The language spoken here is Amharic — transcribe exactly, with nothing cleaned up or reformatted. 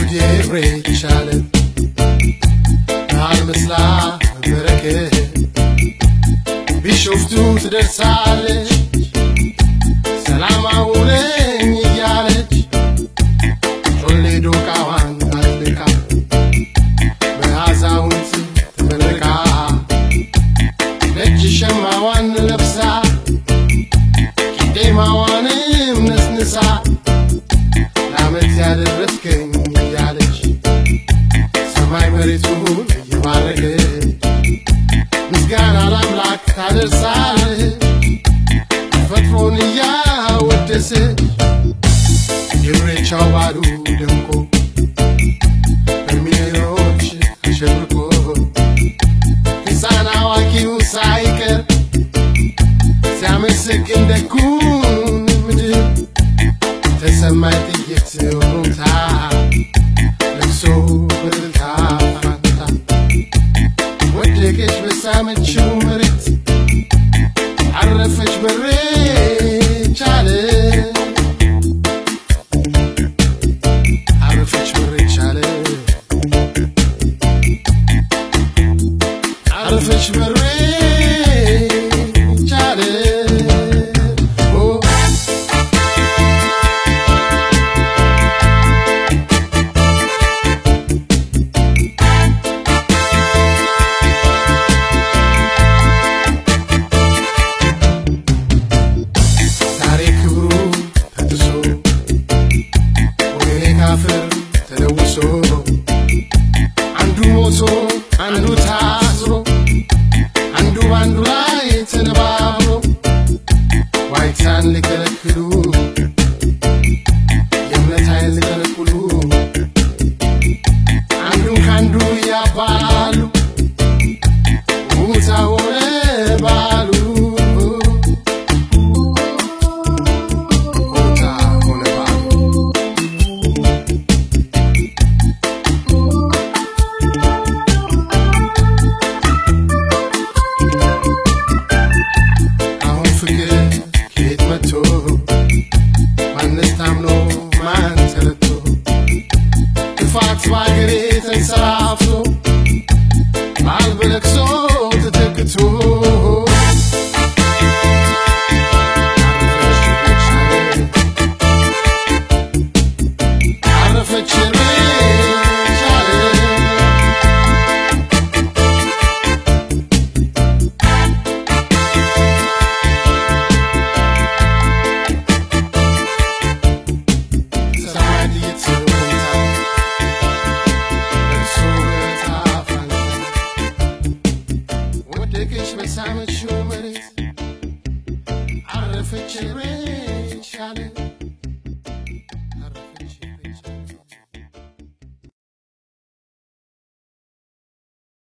ይቻለ አልመስላ በረከት ቢሾፍቱ ትደርሳለች ሰላም አውለኝ እያለች ጮሌ ዶቃዋን አልካ በአዛውንት ተመርቃ ነጭ ሸማዋን ለብሳ ቂጤማዋንም ነስንሳ ለዓመት ያደረስከኝ እያለች ሰማይ መሬቱን እየባረከች ምስጋና ለአምላክ ታደርሳለች ተፈጥሮን እያወደሰች የኢሬቻው በዓሉ ደምቆ በሚሊዮኖች አሸብርቆ ሕፃን አዋቂው ሳይቀር ሲያመሰግን ደጉን ምድር ተሰማኝ ጥይት ሆኖታ ለቅሶ በእልልታ ፋንታ ወደቀች በሳመችው መሬት አረፈች በሬች አለ አረፈች በሬች አለ አረፈች በሬች አለ አንዱ ሞቶ አንዱ ታስሮ አንዱ ባንዱ ላይ ተነባብሮ ዋይታን ሊከለክሉ የእምነት ኃይል ሊከለክሉ አንዱን ካንዱ ያባሉ ሙታ ሆነ ባሉ Swagger and Sarafo, Malbelexo, the Teketo. I'm a show, but it's out of a chair,